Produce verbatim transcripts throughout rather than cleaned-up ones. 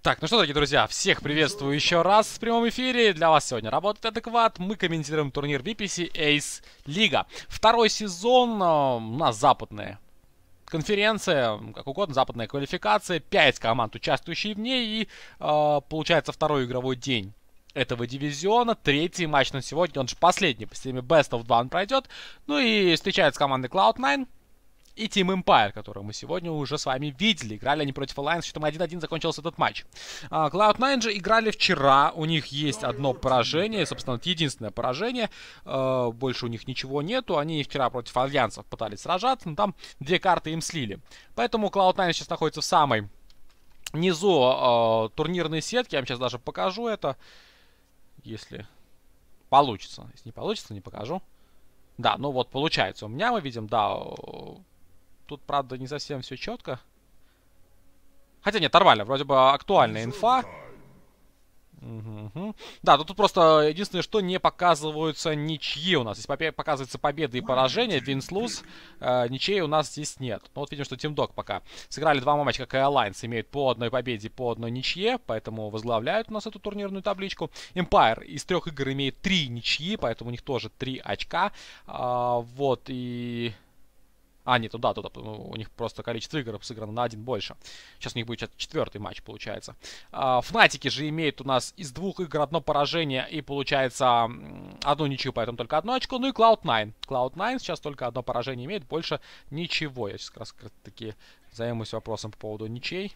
Так, ну что, дорогие друзья, всех приветствую еще раз в прямом эфире. Для вас сегодня работает Адекват. Мы комментируем турнир ви пи си Ace Лига. Второй сезон, э, у нас западная конференция, как угодно, западная квалификация. Пять команд, участвующие в ней. И э, получается второй игровой день этого дивизиона. Третий матч на сегодня, он же последний по системе Best of два он пройдет. Ну и встречается команда клауд найн и Team Empire, которую мы сегодня уже с вами видели. Играли они против Alliance, счетом один один закончился этот матч. А, клауд найн же играли вчера. У них есть одно поражение, собственно, это единственное поражение. А, больше у них ничего нету. Они вчера против Альянсов пытались сражаться, но там две карты им слили. Поэтому клауд найн сейчас находится в самой низу а, турнирной сетки. Я вам сейчас даже покажу это, если получится. Если не получится, не покажу. Да, ну вот получается. У меня мы видим, да... Тут, правда, не совсем все четко. Хотя нет, нормально. Вроде бы актуальная инфа. Угу, угу. Да, тут, тут просто единственное, что не показываются ничьи у нас. Здесь показываются победы и поражения. Винс-луз. Э, ничьей у нас здесь нет. Ну вот видим, что Team Dog пока сыграли два матча, как и Alliance. Имеют по одной победе, по одной ничье. Поэтому возглавляют у нас эту турнирную табличку. Empire из трех игр имеет три ничьи. Поэтому у них тоже три очка. А, вот и... А, нет, туда, туда, у них просто количество игр сыграно на один больше. Сейчас у них будет четвертый матч, получается. А, Фнатики же имеют у нас из двух игр одно поражение и, получается, одну ничью, поэтому только одно очко. Ну и клауд найн. клауд найн сейчас только одно поражение имеет, больше ничего. Я сейчас как раз таки займусь вопросом по поводу ничей.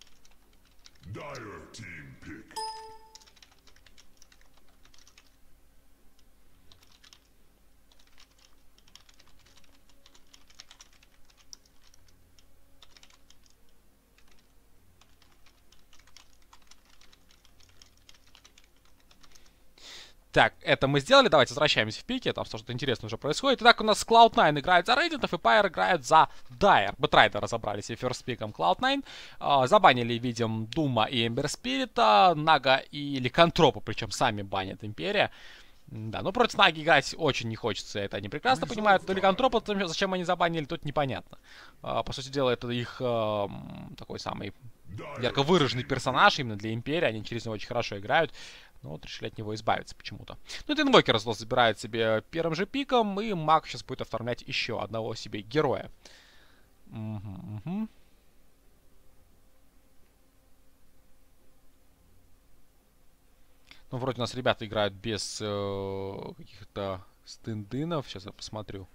Так, это мы сделали. Давайте возвращаемся в пике. Там что-то интересное уже происходит. Итак, у нас клауд найн играет за Рейдентов, и Pyre играет за Dire. Бэтрайдер разобрались и ферстпиком клауд найн. А, забанили, видим, Дума и Эмбер Спирита, Нага и Ликантропа, причем сами банят Империя. Да, ну против Наги играть очень не хочется, это они прекрасно понимают. Но Ликантропа, зачем они забанили, тут непонятно. А, по сути дела, это их а, такой самый ярко выраженный персонаж именно для Империи. Они через него очень хорошо играют. Но вот решили от него избавиться почему-то. Ну, это Инвокер забирает себе первым же пиком, и Маг сейчас будет оформлять еще одного себе героя. Угу, угу. Ну, вроде у нас ребята играют без э, каких-то стендинов. Сейчас я посмотрю.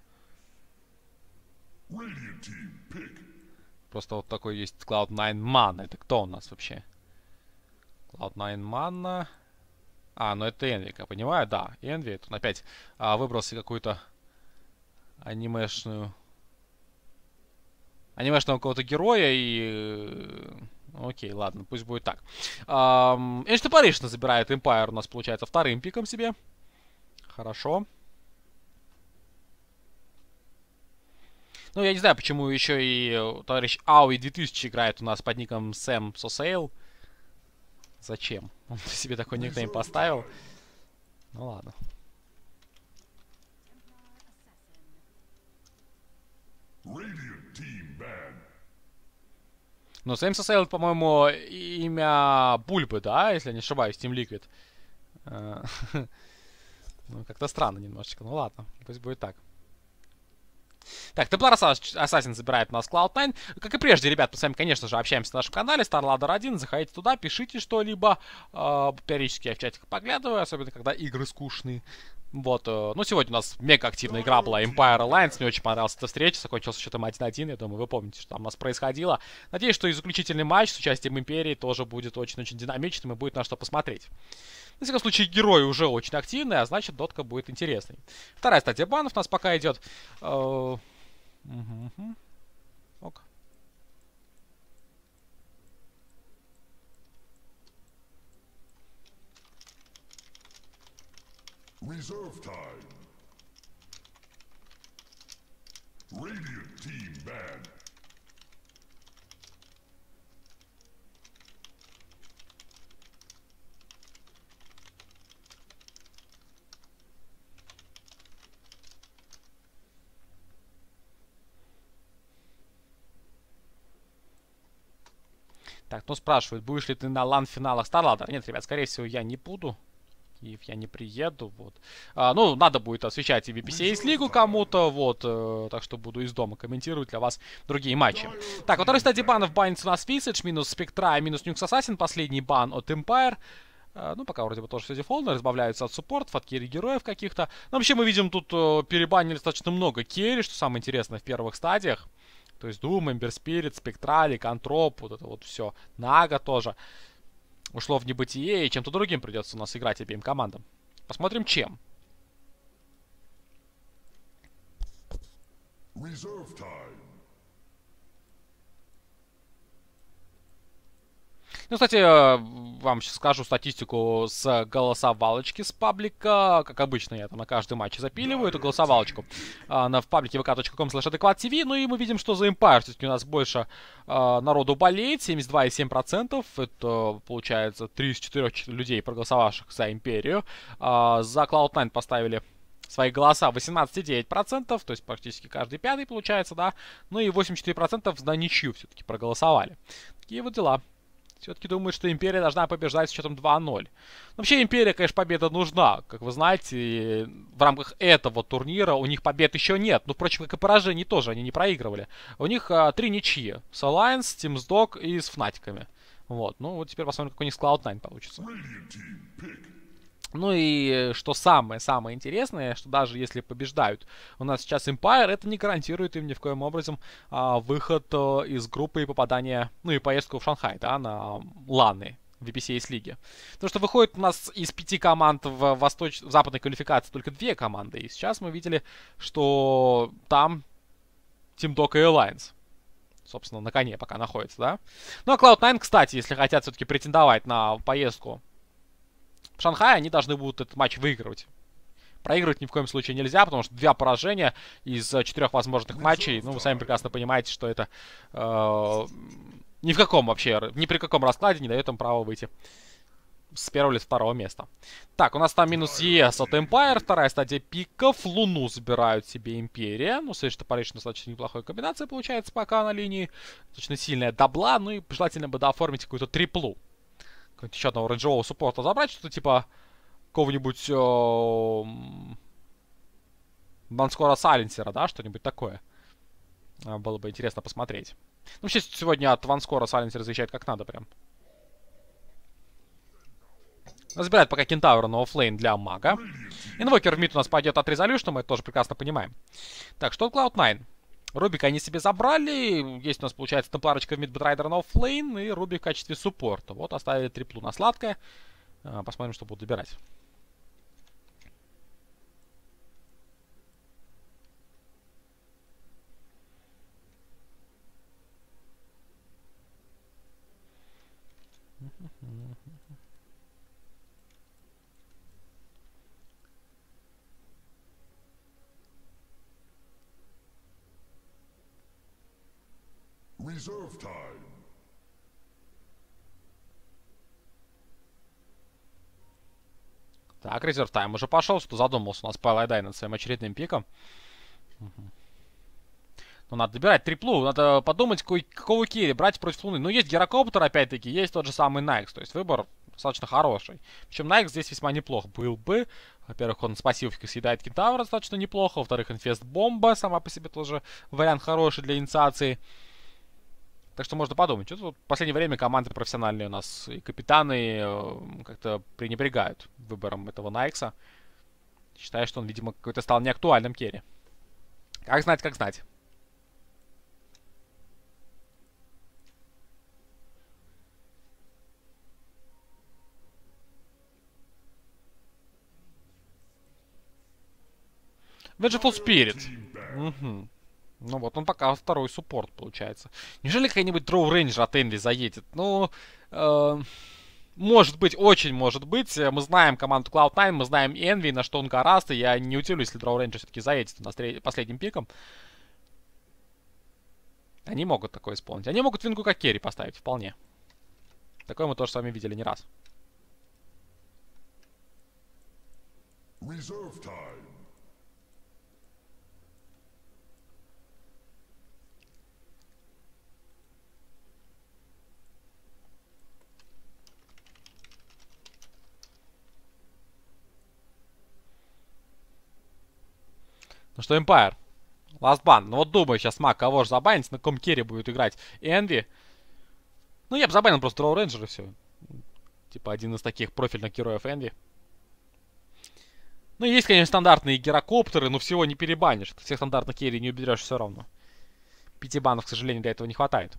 Просто вот такой есть клауд найн Mana. Это кто у нас вообще? клауд найн Mana... А, ну это Энви, я понимаю, да. Энви, тут опять а, выбрался какую-то анимешную... Анимешного какого-то героя и... Окей, ладно, пусть будет так. Эйншты Паришна забирает Empire у нас, получается, вторым пиком себе. Хорошо. Ну, я не знаю, почему еще и товарищ Ауи две тысячи играет у нас под ником Сэм Сосейл. Зачем? Он себе такой никнейм поставил. Ну ладно. Но Сэм Сосейл, по-моему, имя Бульбы, да? Если я не ошибаюсь, Team Liquid. Ну, как-то странно немножечко. Ну ладно, пусть будет так. Так, Templar Assassin забирает у нас клауд найн. Как и прежде, ребят, мы с вами, конечно же, общаемся на нашем канале StarLadder один. Заходите туда, пишите что-либо. Э, периодически я в чатик поглядываю, особенно когда игры скучные. Вот, э, ну, сегодня у нас мега активная игра была Empire Alliance. Мне очень понравилась эта встреча, закончился счетом один один. Я думаю, вы помните, что там у нас происходило. Надеюсь, что и заключительный матч с участием Империи тоже будет очень-очень динамичным и будет на что посмотреть. На всяком случае, герой уже очень активный, а значит, дотка будет интересной. Вторая стадия банов у нас пока идет. Угу, угу. Ок. Reserve time. Radiant team banned. Так, ну спрашивают, будешь ли ты на лан-финалах StarLadder? Нет, ребят, скорее всего, я не буду. Киев я не приеду, вот. А, ну, надо будет освещать и ви пи си Ace лигу кому-то, вот. Э, так что буду из дома комментировать для вас другие матчи. Так, во второй стадии банов банится у нас Visage, минус Спектра и минус Nux Assassin. Последний бан от Empire. Uh, ну, пока вроде бы тоже все дефолтно, разбавляются от суппортов, от керри героев каких-то. Но вообще мы видим тут uh, перебанили достаточно много керри, что самое интересное в первых стадиях. То есть Doom, Ember Spirit, Спектралик, Антроп, вот это вот все. Нага тоже ушло в небытие, и чем-то другим придется у нас играть обеим командам. Посмотрим, чем. Ну, кстати, вам сейчас скажу статистику с голосовалочки с паблика. Как обычно, я там на каждый матч запиливаю эту голосовалочку а, на, в паблике ви ка точка ком слэш адекват ти ви. Ну и мы видим, что за Empire все-таки у нас больше а, народу болеет. семьдесят два и семь десятых процента. Это, получается, три из четырёх людей, проголосовавших за Империю. А, за клауд найн поставили свои голоса восемнадцать и девять десятых процента. То есть практически каждый пятый, получается, да. Ну и восемьдесят четыре процента за ничью все-таки проголосовали. Такие вот дела. Все-таки думаю, что Империя должна побеждать с счетом два ноль. Вообще, Империя, конечно, победа нужна. Как вы знаете, в рамках этого турнира у них побед еще нет. Ну, впрочем, как и поражений тоже они не проигрывали. У них а, три ничьи. С Alliance, с TeamsDog и с Фнатиками. Вот. Ну, вот теперь посмотрим, как у них с клауд найн получится. Ну и что самое-самое интересное, что даже если побеждают у нас сейчас Empire, это не гарантирует им ни в коем образом а, выход а, из группы и попадание, ну и поездку в Шанхай, да, на ланы в ви пи си Ace лиге. Потому что выходит у нас из пяти команд в, восточ... в западной квалификации только две команды. И сейчас мы видели, что там TeamDog и Alliance, собственно, на коне пока находится, да. Ну а клауд найн, кстати, если хотят все-таки претендовать на поездку в Шанхае, они должны будут этот матч выигрывать. Проигрывать ни в коем случае нельзя, потому что два поражения из четырех возможных матчей, ну, вы сами прекрасно понимаете, что это э, ни в каком вообще, ни при каком раскладе не дает им права выйти с первого или с второго места. Так, у нас там минус ЕС от Empire, вторая стадия пиков, Луну забирают себе Империя. Ну, Сэдж Топорич достаточно неплохая комбинация получается пока на линии. Достаточно сильная дабла, ну и желательно бы дооформить какую-то триплу. Какого-нибудь еще одного рейнджевого суппорта забрать, что-то типа какого-нибудь Банскора Сайленсера, да, что-нибудь такое. Было бы интересно посмотреть. Ну, вообще, сегодня от Ванскора Сайленсер защищает как надо прям. Забирает пока Кентавра на оффлейн для мага. Инвокер в мид у нас пойдет от Резолюшна, мы это тоже прекрасно понимаем. Так, что от клауд найн? Рубика они себе забрали. Есть у нас, получается, темпларочка в мид Бэтрайдер на оффлейн и Рубик в качестве суппорта. Вот оставили триплу на сладкое. Посмотрим, что будут добирать. Reserve time. Так, резерв тайм уже пошел, что задумался у нас Пайлайдай над своим очередным пиком. Угу. Ну, надо добирать триплу, надо подумать, какой, какого керри брать против Луны. Ну, есть Герокоптер, опять-таки, есть тот же самый Найкс, то есть выбор достаточно хороший. Причем Найкс здесь весьма неплох был бы. Во-первых, он с пассивкой съедает Кентавра достаточно неплохо. Во-вторых, инфест-бомба сама по себе тоже вариант хороший для инициации. Так что можно подумать. Что-то в последнее время команды профессиональные у нас и капитаны э, как-то пренебрегают выбором этого Найкса. Считаю, что он, видимо, какой-то стал неактуальным керри. Как знать, как знать. Vengeful Spirit. Угу. Ну вот, он пока второй суппорт получается. Неужели какой-нибудь Дроу Рейнджер от Энви заедет? Ну, э, может быть, очень может быть. Мы знаем команду клауд найн, мы знаем Энви, на что он гораст, и я не удивлюсь, если Дроу Рейнджер все-таки заедет у нас последним пиком. Они могут такое исполнить. Они могут Вингу как керри поставить, вполне. Такое мы тоже с вами видели не раз. Reserve time. Ну что, Empire? Last Ban. Ну вот думаю, сейчас маг кого же забанить, на ком керри будет играть Энви. Ну я бы забанил просто Дроу Рейнджер и все. Типа один из таких профильных героев Энви. Ну есть, конечно, стандартные гирокоптеры, но всего не перебанишь. Всех стандартных керри не уберешь все равно. Пяти банов, к сожалению, для этого не хватает.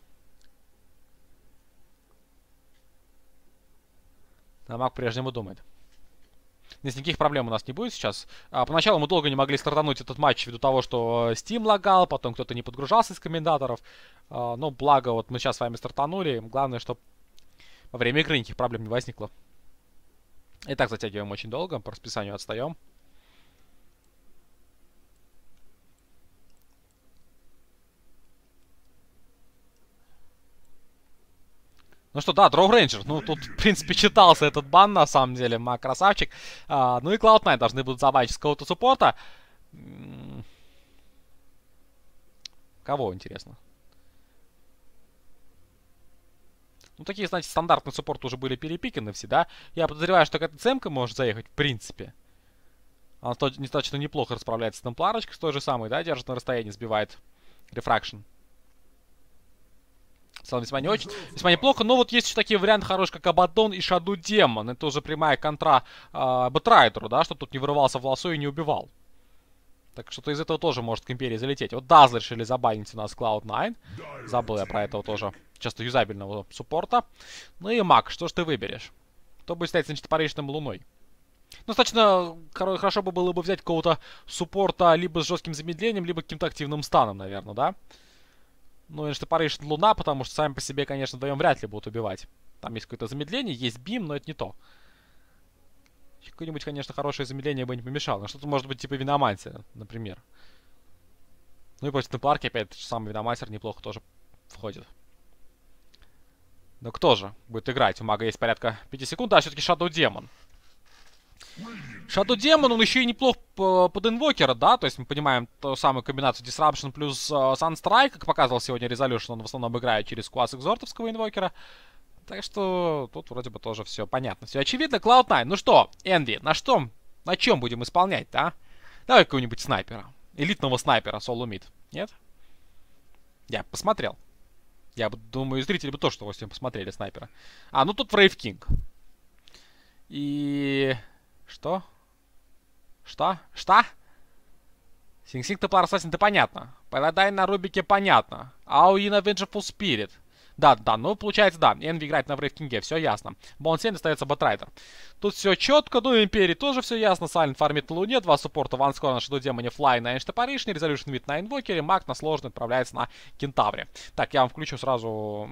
А маг по-прежнему думает. Здесь никаких проблем у нас не будет сейчас. А, поначалу мы долго не могли стартануть этот матч ввиду того, что Steam лагал, потом кто-то не подгружался из комментаторов. А, но благо вот мы сейчас с вами стартанули. Главное, чтобы во время игры никаких проблем не возникло. И так затягиваем очень долго, по расписанию отстаем. Ну что, да, Дроу Рейнджер. Ну, тут, в принципе, читался этот бан, на самом деле. Маг красавчик. А, ну и клауд найн должны будут забанить с какого-то суппорта. Кого, интересно? Ну, такие, значит, стандартные суппорты уже были перепиканы все, да? Я подозреваю, что какая-то цемка может заехать, в принципе. Она достаточно неплохо расправляется с темпларочкой, с той же самой, да? Держит на расстоянии, сбивает рефракшн. В целом весьма не очень, весьма неплохо. Но вот есть еще такие варианты хорошие, как Абаддон и Shadow Demon. Это уже прямая контра э, Бэтрайдеру, да, что тут не вырывался в лосо и не убивал. Так что-то из этого тоже может к Империи залететь. Вот Дазл решили забанить у нас клауд найн. Забыл я про этого тоже часто юзабельного суппорта. Ну и маг, что ж ты выберешь? Кто будет стоять, значит, паричным луной? Ну, достаточно хорошо бы было бы взять какого-то суппорта либо с жестким замедлением, либо каким-то активным станом, наверное, да? Ну, конечно, Паришн Луна, потому что сами по себе, конечно, вдвоем вряд ли будут убивать. Там есть какое-то замедление, есть бим, но это не то. Какое-нибудь, конечно, хорошее замедление бы не помешало. Но что-то может быть типа Виномантия, например. Ну и против Темпларки опять самый Виномастер неплохо тоже входит. Но кто же будет играть? У мага есть порядка пяти секунд. Да, все-таки Shadow Demon. Shadow Demon, он еще и неплох под инвокера, да? То есть мы понимаем ту самую комбинацию Disruption плюс uh, Sunstrike, как показывал сегодня Resolution, он в основном играет через квас экзортовского инвокера. Так что тут вроде бы тоже все понятно. Все очевидно. клауд найн. Ну что, Энви, на что, на чем будем исполнять, да? Давай какого-нибудь снайпера. Элитного снайпера, Соло Мид. Нет? Я посмотрел. Я думаю, зрители бы тоже что-то посмотрели снайпера. А, ну тут Wraith King. И... Что? Что? Что? Синг-Синг Темплар Ассасин, это понятно. Паладайн на Рубике понятно. Ауи на Vengeful Spirit. Да, да, ну получается, да. Энви играет на Wraith King, все ясно. Бонсен остается Бэтрайдер. Тут все четко, ну Империи тоже все ясно. Сайлент фармит на Луне, два суппорта, Ванскор на Shadow Demon, Флай на Эншта Паришне, Resolution Мид на Инвокере, Маг на сложный отправляется на Кентавре. Так, я вам включу сразу...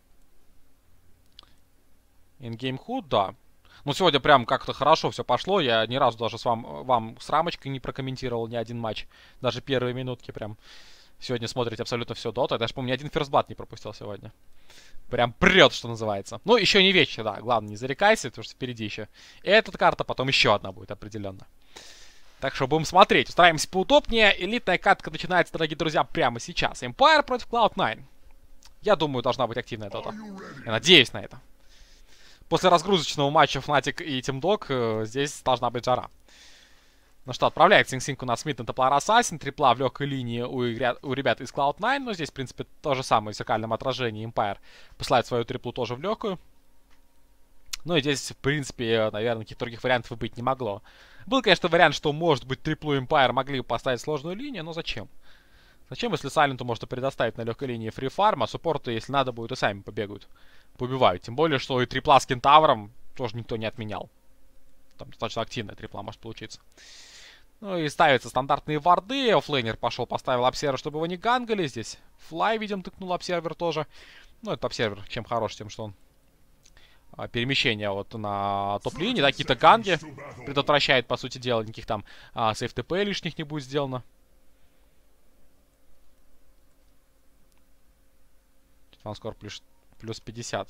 Ингейм худ, да. Ну, сегодня прям как-то хорошо все пошло. Я ни разу даже с вам, вам с рамочкой не прокомментировал ни один матч. Даже первые минутки прям. Сегодня смотрите абсолютно все дота. Я даже, помню, ни один ферстблат не пропустил сегодня. Прям прет, что называется. Ну, еще не вечер, да. Главное, не зарекайся, потому что впереди еще. И эта карта, потом еще одна будет определенно. Так что будем смотреть. Устраиваемся поудобнее. Элитная катка начинается, дорогие друзья, прямо сейчас. Empire против клауд найн. Я думаю, должна быть активная дота. Я надеюсь на это. После разгрузочного матча Fnatic и TeamDog э, здесь должна быть жара. Ну что, отправляет Синг-Синг у нас Мид на Темплар Ассасин. Трипла в легкой линии у, игря... у ребят из клауд найн. Но здесь, в принципе, то же самое в зеркальном отражении. Empire посылает свою триплу тоже в легкую. Ну и здесь, в принципе, наверное, каких-то других вариантов и быть не могло. Был, конечно, вариант, что, может быть, триплу Empire могли бы поставить сложную линию, но зачем? Зачем, если Сайленту можно предоставить на легкой линии фрифарм, а суппорты, если надо будет, и сами побегают. Побивают. Тем более, что и трипла с Кентавром тоже никто не отменял. Там достаточно активная трипла может получиться. Ну и ставятся стандартные варды. Оффлейнер пошел, поставил обсервер, чтобы его не гангали. Здесь Флай, видим, тыкнул обсервер тоже. Ну, это обсервер чем хорош, тем, что он а, перемещение вот на топ-линии, да, какие-то ганги предотвращает, по сути дела. Никаких там а, сейф ТП лишних не будет сделано. Фанскор плюс, плюс пятьдесят.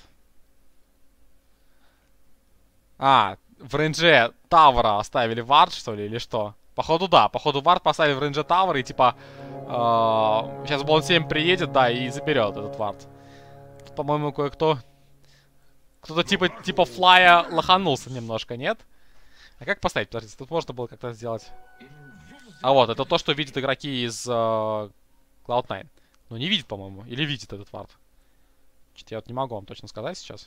А, в рейнже Тавра оставили вард, что ли, или что? Походу, да. Походу, вард поставили в рейнже Тавра и, типа, э, сейчас Блон семь приедет, да, и заберет этот вард. По-моему, кое-кто... Кто-то, типа, типа флая лоханулся немножко, нет? А как поставить? Подождите, тут можно было как-то сделать... А вот, это то, что видят игроки из uh, клауд найн. Ну, не видит, по-моему. Или видит этот вард. Что-то я вот не могу вам точно сказать сейчас.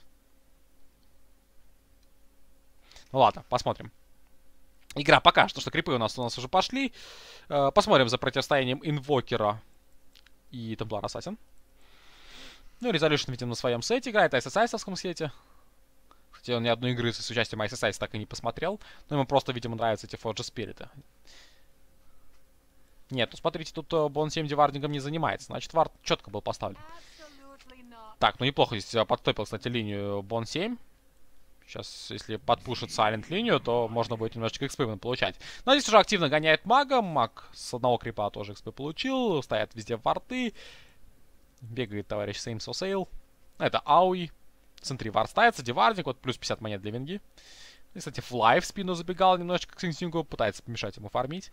Ну ладно, посмотрим. Игра пока что, что крипы у нас у нас уже пошли. Uh, посмотрим за противостоянием Инвокера и Темплар Ассасин. Ну, Resolution, видимо, на своем сете играет, эс эс айсовском сете. Кстати, он ни одной игры с участием эс эс айс так и не посмотрел. Но ему просто, видимо, нравятся эти Forge Spirit. Нет, ну смотрите, тут Бон семь девардингом не занимается. Значит, вард четко был поставлен. Так, ну неплохо здесь подтопил, кстати, линию Бон семь. Сейчас, если подпушит Silent линию, то можно будет немножечко экспы получать. Но здесь уже активно гоняет мага. Маг с одного крипа тоже экспы получил. Стоят везде варты. Бегает товарищ Same So Sale. Это Ауи. В центре вард ставится. Девардинг. Вот плюс пятьдесят монет для винги. И, кстати, Флай в спину забегал немножечко к Синсингу. Пытается помешать ему фармить.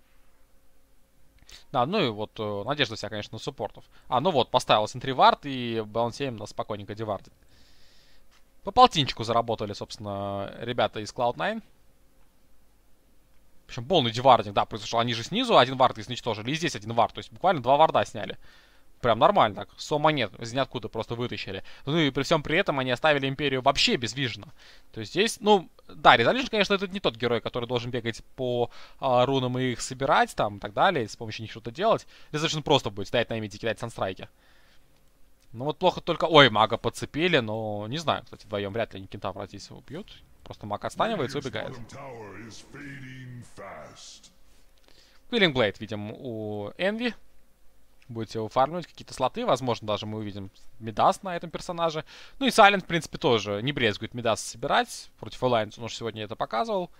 Да, ну и вот э, надежда вся, конечно, на суппортов. А, ну вот, поставил центре вард и Баун семь нас спокойненько девардит. По полтинчику заработали, собственно, ребята из клауд найн. Причем полный девардинг, да, произошел. Они же снизу один вард изничтожили, и здесь один вард. То есть буквально два варда сняли. Прям нормально так. сто монет из ниоткуда просто вытащили. Ну и при всем при этом они оставили Империю вообще без вижена. То есть здесь, ну, да, Resolution, конечно, это не тот герой, который должен бегать по а, рунам и их собирать там и так далее, с помощью них что-то делать. Resolution просто будет стоять на миде и кидать санстрайки. Ну вот плохо только... Ой, мага подцепили, но не знаю, кстати, вдвоем вряд ли они кентавра здесь убьют. Просто маг отстанивается и убегает. Квиллинг Блейд видим у Энви. Будете его фармить, какие-то слоты. Возможно, даже мы увидим Мидас на этом персонаже. Ну и Сайлент, в принципе, тоже не брезгует Мидас собирать. Против Alliance он уже сегодня это показывал.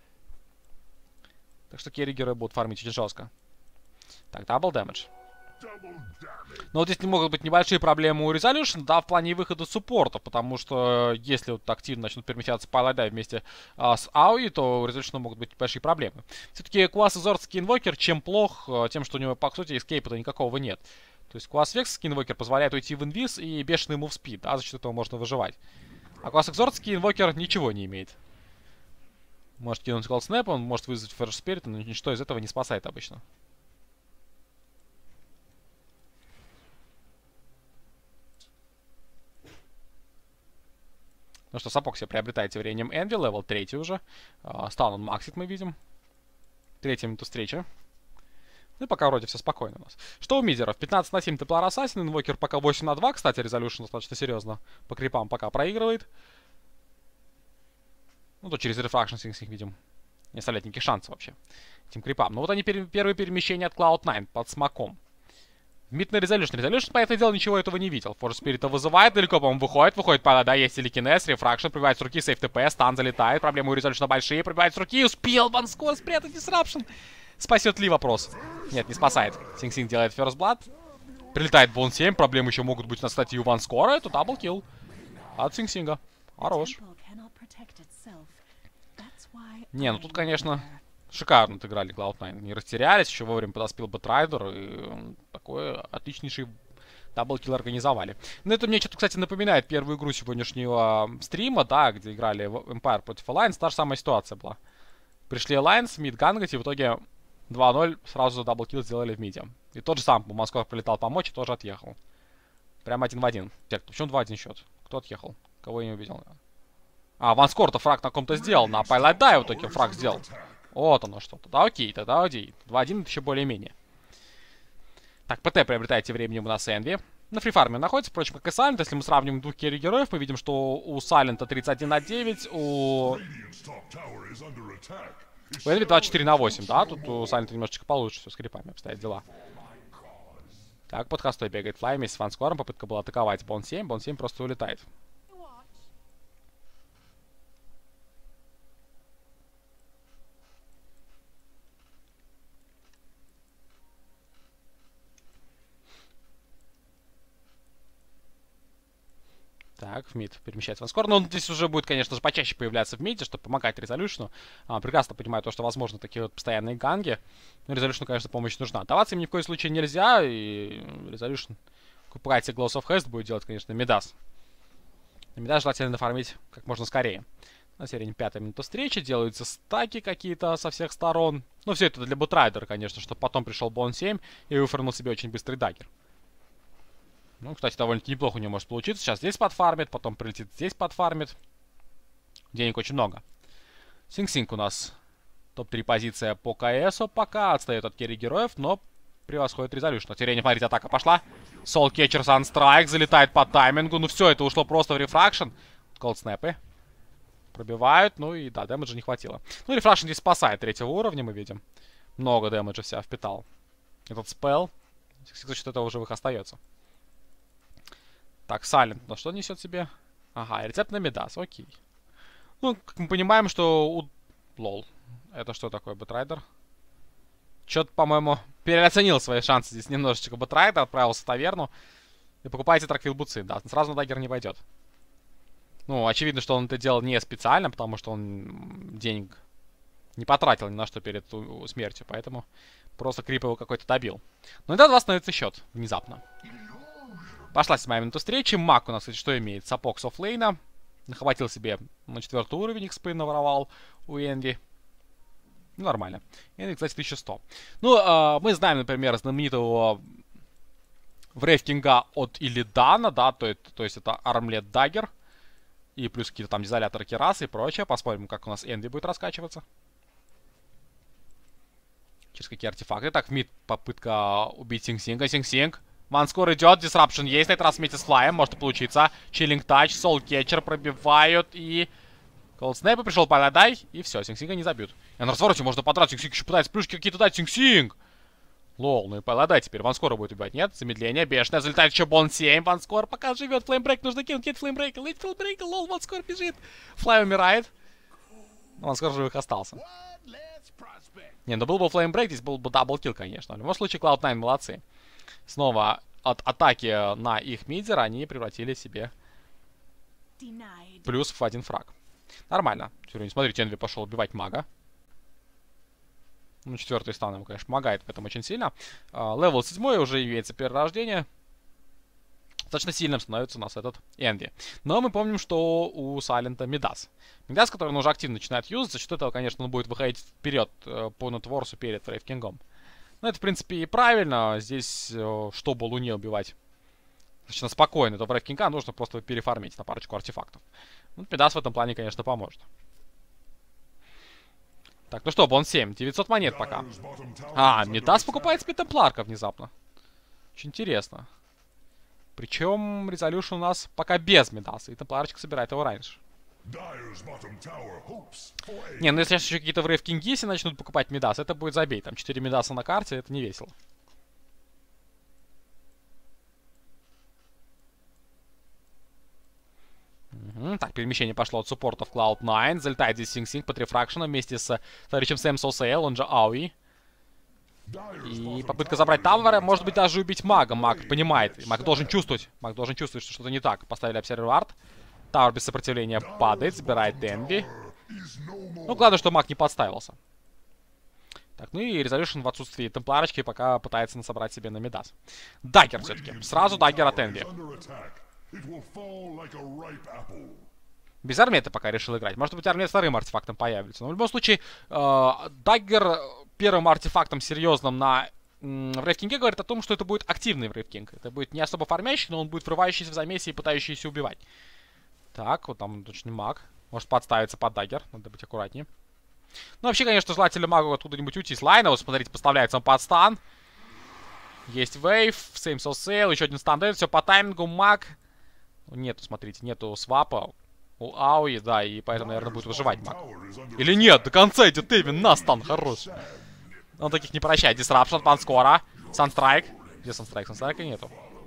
Так что керригеры будут фармить очень жестко. Так, дабл дэмэдж. Но вот здесь не могут быть небольшие проблемы у Resolution, да, в плане выхода суппорта, потому что если вот активно начнут перемещаться Паладай вместе а, с Ауи, то у Resolution могут быть большие проблемы. Все-таки класс Изордский инвокер чем плох? Тем, что у него, по сути, эскейпа-то никакого нет. То есть класс Вексский инвокер позволяет уйти в инвиз и бешеный мувспид, да, за счет этого можно выживать. А класс Экзордский инвокер ничего не имеет. Может кинуть Cold Snap, он может вызвать Forge Spirit, но ничто из этого не спасает обычно. Ну что, сапог себе приобретает тем временем Энви, левел третий уже. Uh, стан он максит, мы видим. Третья минута встречи. Ну и пока вроде все спокойно у нас. Что у мидеров? пятнадцать на семь Темплар Ассасин, инвокер пока восемь на два. Кстати, Resolution достаточно серьезно по крипам пока проигрывает. Ну то через Refraction с них видим. Не оставляет никаких шансов вообще этим крипам. Но вот они пер первые перемещения от клауд найн под смоком. Мид на Resolution. Resolution, понятное дело, ничего этого не видел. Forge Spirit вызывает, далеко, по-моему, выходит. Выходит пара, да, есть телекинез, рефракшн, пробивает с руки, сейф ТП, стан залетает. Проблемы у Resolution большие, пробивает с руки. Успел Ванскор спрятать дисрапшн. Спасет ли вопрос? Нет, не спасает. Синг-Синг делает First Blood. Прилетает Бон семь, проблемы еще могут быть, кстати, и у Ванскора. Это даблкилл от Синг-Синга. Хорош. Не, ну тут, конечно... Шикарно отыграли клауд найн. Не растерялись, еще вовремя подоспел Бэтрайдер. И такой отличнейший даблкилл организовали. Но это мне что-то, кстати, напоминает первую игру сегодняшнего стрима, да, где играли Empire против Alliance. Та же самая ситуация была. Пришли Alliance, мид гангать, и в итоге два ноль сразу даблкилл сделали в миде. И тот же сам Москва прилетал помочь и тоже отъехал. Прям один в один. Почему два один счет? Кто отъехал? Кого я не увидел? А, Ванскор-то фраг на ком-то сделал. На Пайлайдай в итоге фраг сделал. Вот оно что-то. Да окей, тогда окей. два один это еще более-менее. Так, ПТ приобретает тем временем у нас Энви. На фрифарме находится, впрочем, как и Сайлент. Если мы сравним двух керри-героев, мы видим, что у Сайлента тридцать один на девять, у... У Энви двадцать четыре на восемь, да? Тут у Сайлента немножечко получше все с крипами обстоят дела. Так, под хостой бегает Флай вместе с Ванскором. Попытка была атаковать Бон семь. Бон семь просто улетает. Так, в мид перемещается Ванскор. Но он здесь уже будет, конечно же, почаще появляться в миде, чтобы помогать Resolution. А, прекрасно понимаю то, что возможно такие вот постоянные ганги. Но Resolution, конечно, помощь нужна. Даваться им ни в коем случае нельзя. И Resolution купает себе Gloss of Haste, будет делать, конечно, Мидас. На Мидас желательно нафармить как можно скорее. На середине пятой минуты встречи делаются стаки какие-то со всех сторон. Ну, все это для бутрайдера, конечно, чтобы потом пришел Бон семь и выфернул себе очень быстрый даггер. Ну, кстати, довольно-таки неплохо у него может получиться. Сейчас здесь подфармит, потом прилетит здесь подфармит. Денег очень много. Синг-Синг у нас топ-три позиция по КСу пока. Отстает от керри героев, но превосходит Резолюшн. На террине, смотрите, атака пошла. Soul Catcher Sunstrike залетает по таймингу. Ну все, это ушло просто в рефракшн. Колд-снэпы. Пробивают, ну и да, дэмэджа не хватило. Ну, рефракшн здесь спасает третьего уровня, мы видим. Много дэмэджа вся впитал. Этот спел. За счет этого живых остается. Так, Сайлент, ну что несет себе? Ага, рецепт на Мидас, окей. Ну, как мы понимаем, что у... Лол. Это что такое, Бэтрайдер? Чё-то, по-моему, переоценил свои шансы здесь немножечко Бэтрайдер, отправился в таверну. И покупаете Траквил Буцы, да, сразу на даггер не пойдет. Ну, очевидно, что он это делал не специально, потому что он денег не потратил ни на что перед смертью, поэтому просто Крип его какой-то добил. Но это два становится счет внезапно. Пошла седьмая минута встречи. Мак у нас, кстати, что имеет? Сапог с оффлейна. Нахватил себе на четвертый уровень, экспы наворовал у Энди. Ну, нормально. Энди, кстати, тысяча сто. Ну, э, мы знаем, например, знаменитого Врейв-Кинга от Иллидана, да, то, то есть это Армлет Даггер. И плюс какие-то там дизоляторы керасы и прочее. Посмотрим, как у нас Энди будет раскачиваться. Через какие артефакты. Так, в мид попытка убить Синг-Синга. Синг-Синг. Ванскор идет. Disruption есть. На этот раз вместе с флаем. Может получиться. Чиллинг тач. Soul Catcher пробивают. И... Cold Snap пришел Паладай. И все. Синг-Синга не забьют. И на развороте можно подрать. Синг-Синг еще пытается плюшки какие-то дать. Синг-Синг. Лол, ну и Паладай теперь. Ванскора будет убивать. Нет, замедление. Бешеное. Залетает еще Бон семь. Ванскор пока живет. Флеймбрейк нужно кинуть. Нет флеймбрейка. Лейт флеймбрейка. Лол, Ванскор бежит. Флай умирает. Ванскор живых остался. Не, ну был бы флеймбрейк. Здесь был бы даблкил, конечно. В любом случае, клауд найн молодцы. Снова от атаки на их мидер они превратили себе плюс в один фраг. Нормально. Смотрите, Энви пошел убивать мага. Ну, четвертый стан ему, конечно, помогает в этом очень сильно. Левел uh, седьмой уже имеется перерождение. Достаточно сильным становится у нас этот Энди. Но мы помним, что у Сайлента Мидас. Мидас, который он уже активно начинает юзать. За счет этого, конечно, он будет выходить вперед uh, по нетворсу перед Врейв-Кингом. Но это, в принципе, и правильно. Здесь, uh, чтобы Луне убивать достаточно спокойно, то Врейв-Кинга нужно просто перефармить на парочку артефактов. Ну, Мидас в этом плане, конечно, поможет. Так, ну что, Бон семь. девятьсот монет пока. А, Мидас покупает себе Темпларка внезапно. Очень интересно. Причем Резолюшн у нас пока без Мидаса. И Темпларочка собирает его раньше. Не, ну если сейчас еще какие-то в Врейв-Кингисе начнут покупать Мидас, это будет забей. Там четыре Мидаса на карте, это не весело. Угу. Так, перемещение пошло от суппорта в клауд найн. Залетает здесь Синг-Синг под рефракшеном вместе с товарищем Сэм Соусейл, он же Ауи. И попытка забрать Тавара, может быть, даже убить мага. Маг понимает. Маг должен чувствовать. Маг должен чувствовать, что что-то не так. Поставили обсервер арт. Тавар без сопротивления падает, забирает Энви. Ну, главное, что маг не подставился. Так, ну и Резолюшн в отсутствии темпларочки пока пытается насобрать себе на Мидас. Даггер все-таки. Сразу даггер от Энви. Без армета пока решил играть. Может быть, армет вторым артефактом появится. Но в любом случае, э, даггер первым артефактом серьезным на Врейв-Кинге говорит о том, что это будет активный Врейв-Кинг. Это будет не особо фармящий, но он будет врывающийся в замесе и пытающийся убивать. Так, вот там точно маг. Может подставиться под даггер. Надо быть аккуратнее. Ну, вообще, конечно, желательно магу откуда-нибудь уйти с лайна. Вот, смотрите, поставляется он под стан. Есть вейв, Same Soul Sail, еще один стан дает. Все по таймингу, маг. Нету, смотрите, нету свапа. У Ауи, да, и поэтому, наверное, будет выживать маг. Или нет, до конца идет Эвин на стан, хорош. Он таких не прощает. Disruption, Ванскора, Санстрайк. Где Санстрайк? Санстрайка нету.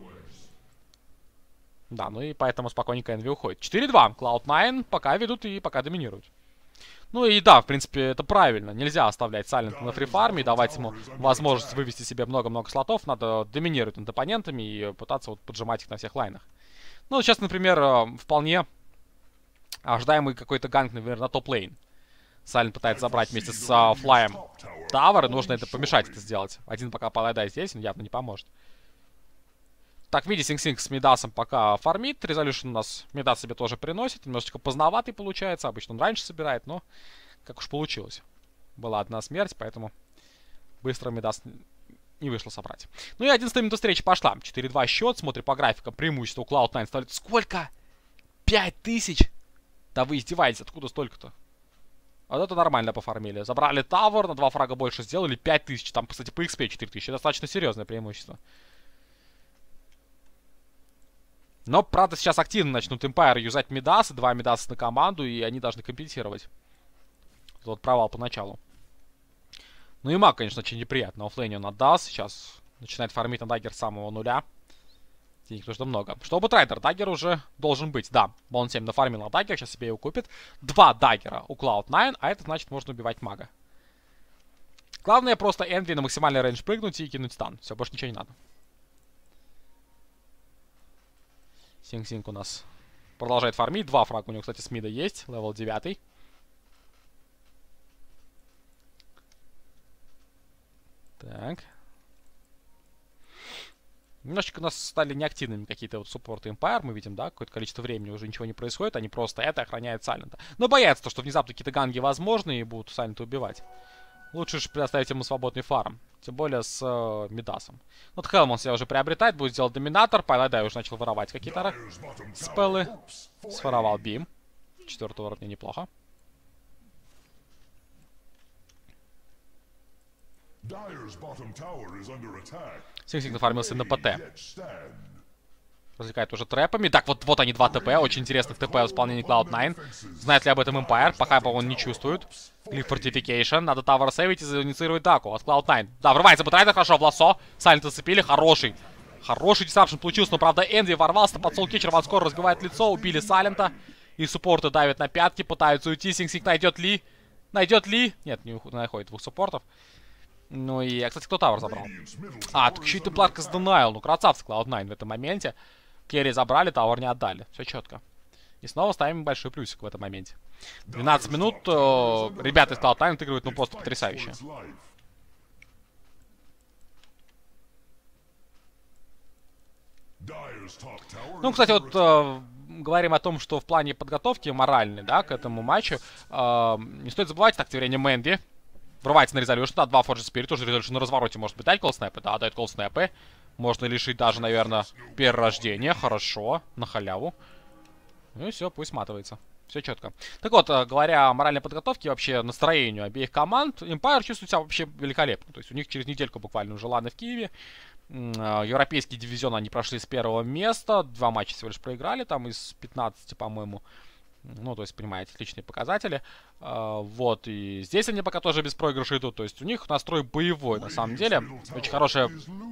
Да, ну и поэтому спокойненько Энви уходит. четыре-два. клауд найн пока ведут и пока доминируют. Ну и да, в принципе, это правильно. Нельзя оставлять Сайлента на фрифарме и давать ему возможность вывести себе много-много слотов. Надо доминировать над оппонентами и пытаться вот поджимать их на всех лайнах. Ну, сейчас, например, вполне ожидаемый какой-то ганг, например, на топ-лейн. Сайлент пытается забрать вместе с uh, флаем Тавер, и нужно это помешать это сделать. Один пока Паладай здесь, он явно не поможет. Так, видите, Синг-Синг с Мидасом пока фармит. Резолюшн у нас Мидас себе тоже приносит. Немножечко поздноватый получается. Обычно он раньше собирает, но как уж получилось. Была одна смерть, поэтому быстро Мидас не вышло собрать. Ну и одиннадцатая минута встречи пошла. четыре-два счет. Смотрим по графикам. Преимущество у клауд найн ставит. Сколько? пять тысяч? Да вы издеваетесь. Откуда столько-то? Вот это нормально пофармили. Забрали тавер, на два фрага больше сделали. пять тысяч. Там, кстати, по икс пи четыре тысячи. Достаточно серьезное преимущество. Но, правда, сейчас активно начнут Empire юзать Мидасы. Два Мидаса на команду, и они должны компенсировать тот провал поначалу. Ну и маг, конечно, очень неприятно. Оффлейне он отдаст. Сейчас начинает фармить на даггер с самого нуля. Денег нужно много. Чтобы трайдер, даггер уже должен быть. Да, Бон семь нафармил на даггер, сейчас себе его купит. Два даггера у клауд найн, а это значит можно убивать мага. Главное просто Энви на максимальный рейндж прыгнуть и кинуть стан. Все, больше ничего не надо. Синг-Синг у нас продолжает фармить. Два фрага у него, кстати, с мида есть. Левел девять. Так. Немножечко у нас стали неактивными какие-то вот суппорты Empire. Мы видим, да, какое-то количество времени уже ничего не происходит. Они просто это охраняют Сайлента. Но боятся то, что внезапно какие-то ганги возможны и будут Сайлента убивать. Лучше же предоставить ему свободный фарм. Тем более с э, Мидасом. Вот Хелм он себя уже приобретает. Будет сделать доминатор. Пайладай уже начал воровать какие-то спеллы. Своровал бим. Четвертого уровня неплохо. Синг-Синг нафармился на ПТ. Развлекает уже трэпами. Так, вот, вот они, два ТП. Очень интересных ТП в исполнении клауд найн. Знает ли об этом Empire? Пока он не чувствует. Клифф Fortification. Надо тавер сейвить и заинициировать даку от клауд найн. Да, врывается Бэтрайдер, хорошо, в лассо. Сайлента зацепили, хороший. Хороший дисрапшн получился, но, правда, Энви ворвался под сол кетчер, ванскор разбивает лицо, убили Сайлента. И суппорты давят на пятки, пытаются уйти. Синг-Синг найдет Ли. Найдет Ли. Нет, не находит двух суппортов. Ну и, а, кстати, кто тавер забрал? А, тут еще и тепларка с Денайл. Ну, красавцы клауд найн в этом моменте. Керри забрали, тавер не отдали. Все четко. И снова ставим большой плюсик в этом моменте. двенадцать минут. Э, ребята из клауд найн отыгрывают, ну, просто потрясающе. Ну, кстати, вот э, говорим о том, что в плане подготовки моральной, да, к этому матчу, э, не стоит забывать, так, творение Мэнди. Врывается на резолюшн, да, два Forge Spirit, тоже резолюшн на развороте может быть дать колл-снэпы, да, дает колл-снэпы. Можно лишить даже, наверное, перерождения, хорошо, на халяву. Ну и все, пусть сматывается. Все четко. Так вот, говоря о моральной подготовке, вообще настроению обеих команд, Empire чувствует себя вообще великолепно. То есть у них через недельку буквально уже ланы в Киеве. Европейский дивизион они прошли с первого места. Два матча всего лишь проиграли, там из пятнадцати, по-моему. Ну, то есть, понимаете, отличные показатели. А, вот, и здесь они пока тоже без проигрыша идут. То есть, у них настрой боевой, на самом деле. Очень хорошая...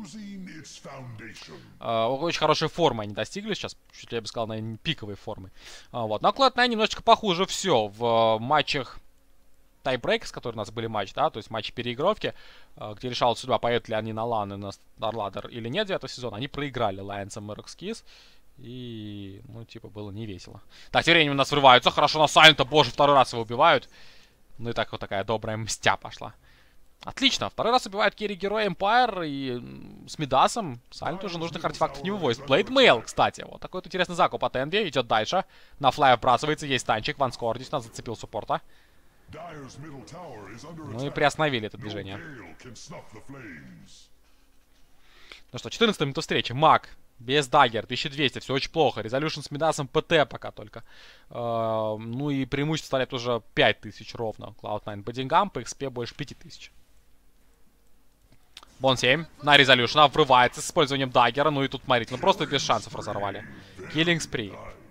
А, очень хорошая форма они достигли сейчас. Чуть ли я бы сказал, наверное, пиковой формы. А, вот, на клауд найн немножечко похуже все. В матчах тайбрейк, с которыми у нас были матчи, да, то есть матчи переигровки, где решалась судьба, поедут ли они на лан и на Старладдер или нет девятого сезона, они проиграли Лайонсом и Рокскис. И, ну, типа, было не весело. Так, тем временем у нас врываются. Хорошо на Сайлента. Боже, второй раз его убивают. Ну и так вот такая добрая мстя пошла. Отлично. Второй раз убивают керри героя Empire. И с Мидасом Сайлент уже нужных артефактов не вывозит. Blade Mail, кстати. Вот такой вот интересный закуп от Энви. Идет дальше. На флай вбрасывается. Есть танчик. Ванскор здесь нас зацепил суппорта. Ну и приостановили это движение. Ну что, четырнадцатая минута встречи. Маг. Без даггер, тысяча двести, все очень плохо. Резолюшн с Мидасом, ПТ пока только. Uh, ну и преимущество составляет уже пять тысяч ровно. клауд найн по деньгам, по икс пи больше пяти тысяч. Бон семь на резолюшна врывается с использованием даггера. Ну и тут, смотрите, ну просто без шансов разорвали. Киллинг спри.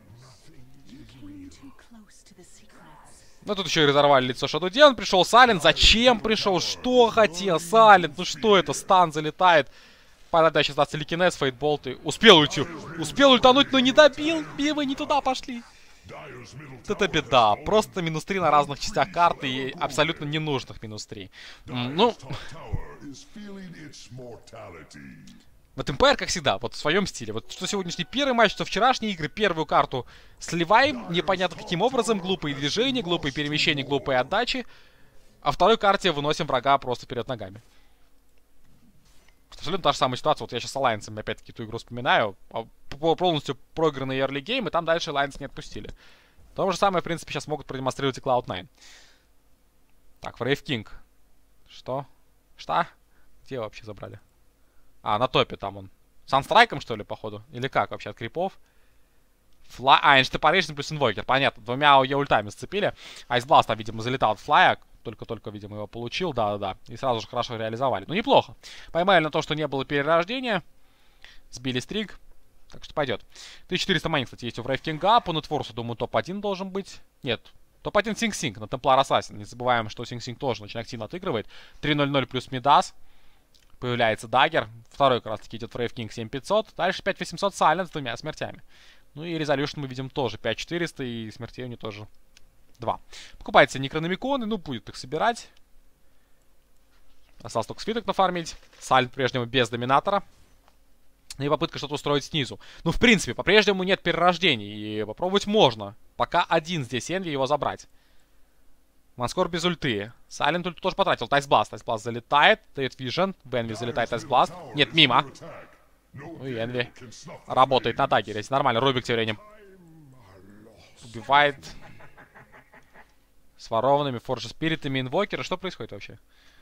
Ну тут еще и разорвали лицо Shadow Demon. Пришел Сайлент. Зачем пришел? Что хотел Сайлент? Ну что это? Стан залетает. Пайладай сейчас даст телекинез, фейтболт и... Успел уйти. Успел ультануть, но не добил. Бивы не туда пошли. Вот это беда. Просто минус три на разных частях карты и абсолютно ненужных минус три. Ну... Вот Empire, как всегда, вот в своем стиле. Вот что сегодняшний первый матч, что вчерашние игры, первую карту сливаем, непонятно каким образом, глупые движения, глупые перемещения, глупые отдачи. А второй карте выносим врага просто вперед ногами. Абсолютно та же самая ситуация. Вот я сейчас с Alliance опять-таки эту игру вспоминаю. Полностью проигранный early game, и там дальше Alliance не отпустили. То же самое, в принципе, сейчас могут продемонстрировать и клауд найн. Так, Wraith King. Что? Что? Где его вообще забрали? А, на топе там он. Санстрайком, что ли, походу? Или как вообще, от крипов? Фла... А, Инштепарейшн плюс инвокер. Понятно, двумя ее ультами сцепили. Айсбласт там, видимо, залетал от флая. Только-только, видимо, его получил, да-да-да. И сразу же хорошо реализовали. Ну, неплохо. Поймали на то, что не было перерождения. Сбили стриг. Так что пойдет. тысяча четыреста монет, кстати, есть у Wraith King. По нетворсу, думаю, топ один должен быть. Нет. топ один Синг Синг на Templar Assassin. Не забываем, что Синг Синг тоже очень активно отыгрывает. три ноль ноль плюс Мидас. Появляется Даггер. Второй как раз таки идет Wraith King семь пятьсот. Дальше пять восемьсот Silent с двумя смертями. Ну и Resolution мы видим тоже пять четыреста. И смертей у него тоже два. Покупайте Некрономиконы. Ну, будет их собирать. Осталось только свиток нафармить. Silent по-прежнему без доминатора. И попытка что-то устроить снизу. Ну, в принципе, по-прежнему нет перерождений. И попробовать можно. Пока один здесь Энви его забрать. Манскор без ульты. Сайлент ульту тоже потратил. Тайсбласт. Тайсбласт залетает. Дает вижен. В Энви залетает Тайсбласт. Нет, мимо. Ну и Энви работает на даггере. Нормально. Рубик тем временем убивает. С ворованными, форджи спиритами, инвокеры. Что происходит вообще?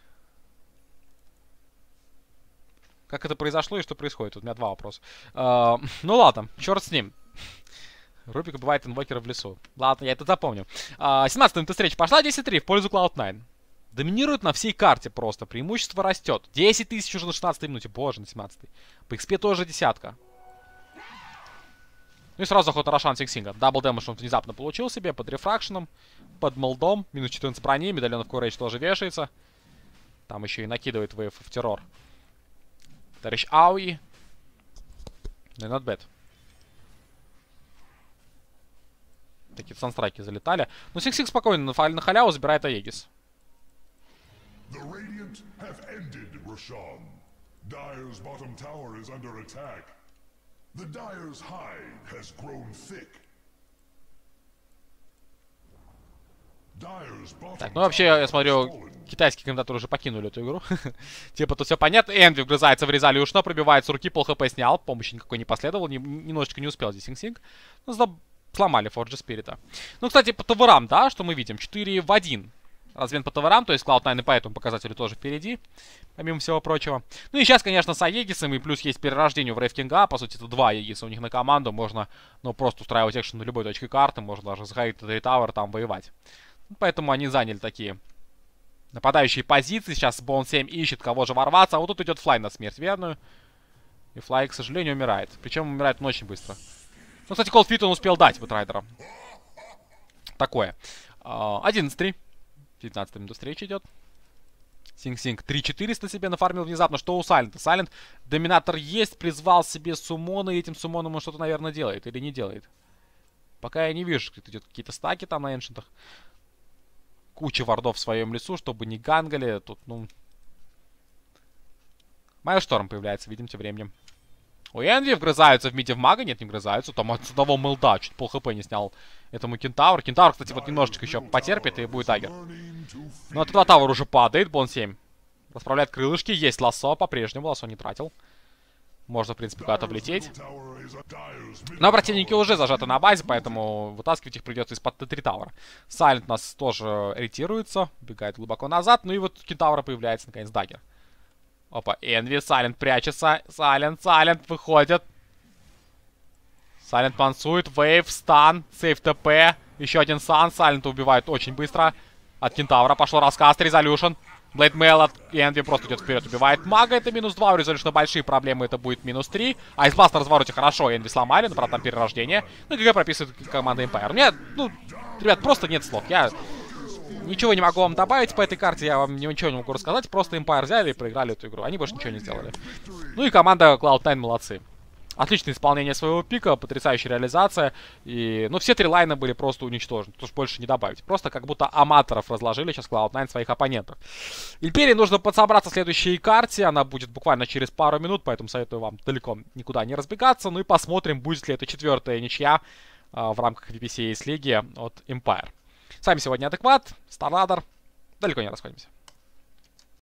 Как это произошло и что происходит? Тут у меня два вопроса. Uh, ну ладно, черт с ним. Рубик убивает инвокера в лесу. Ладно, я это запомню. Uh, семнадцатая минута встречи пошла. десять три в пользу клауд найн. Доминирует на всей карте просто. Преимущество растет. десять тысяч уже на шестнадцатой минуте. Боже, на семнадцатой. По экспе тоже десятка. Ну и сразу заход на Рошан Синг-Синга. Дабл дэмэдж он внезапно получил себе под рефракшеном. Под молдом. Минус четырнадцать брони. Медальон в Курейдж тоже вешается. Там еще и накидывает вейв в террор. Товарищ Ауи. Ну и not bad. Такие санстрайки залетали. Ну, Синг-Синг спокойно на, на халяву забирает Аегис. Так, ну вообще, я смотрю, китайские комментаторы уже покинули эту игру. Типа, тут все понятно. Энви вгрызается в Резолюшна, пробивает с руки, пол хп снял. Помощи никакой не последовало, не, немножечко не успел здесь Синг-Синг. Ну, сломали Форджи Спирита. Ну, кстати, по таверам, да, что мы видим? четыре в один. Размен по таверам, то есть клауд найн и по этому показателю тоже впереди. Помимо всего прочего. Ну и сейчас, конечно, с Аегисом, и плюс есть перерождение в Wraith King. По сути, это два Аегиса у них на команду. Можно, ну, просто устраивать экшен на любой точке карты. Можно даже заходить в три Tower, там воевать. Поэтому они заняли такие нападающие позиции. Сейчас Боун семь ищет, кого же ворваться. А вот тут идет Флай на смерть верную. И Флай, к сожалению, умирает. Причем умирает он очень быстро. Ну, кстати, Cold Feet он успел дать Бэтрайдера. Такое. одиннадцать три. девятнадцатая минута встречи идет. Синг-Синг три четыреста себе нафармил внезапно. Что у Сайлента? Сайлент доминатор есть, призвал себе суммона. И этим суммоном он что-то, наверное, делает. Или не делает. Пока я не вижу, что идет какие-то стаки там на эншентах. Куча вардов в своем лесу, чтобы не гангали. Тут, ну... Майлшторм появляется, видим, тем временем. У Энви вгрызаются в миде в мага. Нет, не вгрызаются. Там от одного мылда чуть пол хп не снял этому Кентавр. Кентавр, кстати, вот немножечко еще потерпит и будет агер. Но от этого Тавр уже падает. Бон семь расправляет крылышки. Есть лассо по-прежнему. Лассо не тратил. Можно, в принципе, куда-то влететь. Но противники уже зажаты на базе, поэтому вытаскивать их придется из-под Т три Таура. Сайлент у нас тоже ретируется. Бегает глубоко назад. Ну и вот у Кентавра появляется, наконец, даггер. Опа, Энви, Сайлент прячется. Сайлент, Сайлент выходит. Сайлент пансует. Вейв, стан, сейф ТП. Еще один сан. Сайлента убивают очень быстро. От Кентавра пошел раскаст, резолюшн. Блейдмейл от Энви просто идет вперед, убивает мага. Это минус два, у резолюшна большие проблемы, это будет минус три. Айсбласт на развороте хорошо, Энви сломали, но правда там перерождение. Ну и ГГ прописывает команда Empire. Нет, ну, ребят, просто нет слов. Я ничего не могу вам добавить по этой карте, я вам ничего не могу рассказать. Просто Empire взяли и проиграли эту игру. Они больше ничего не сделали. Ну и команда клауд найн молодцы. Отличное исполнение своего пика, потрясающая реализация. И, ну, все три лайна были просто уничтожены. Тут уж больше не добавить. Просто как будто аматоров разложили сейчас клауд найн своих оппонентов. Империи нужно подсобраться в следующей карте. Она будет буквально через пару минут, поэтому советую вам далеко никуда не разбегаться. Ну и посмотрим, будет ли это четвертая ничья а, в рамках ви пи си Ace лиги от Empire. С вами сегодня Адекват, Старладер. Далеко не расходимся.